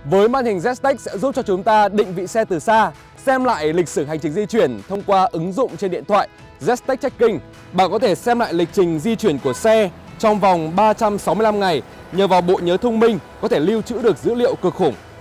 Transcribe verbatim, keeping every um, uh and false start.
Với màn hình Z-Tech sẽ giúp cho chúng ta định vị xe từ xa, xem lại lịch sử hành trình di chuyển thông qua ứng dụng trên điện thoại Z-Tech Tracking. Bạn có thể xem lại lịch trình di chuyển của xe trong vòng ba trăm sáu mươi lăm ngày nhờ vào bộ nhớ thông minh có thể lưu trữ được dữ liệu cực khủng.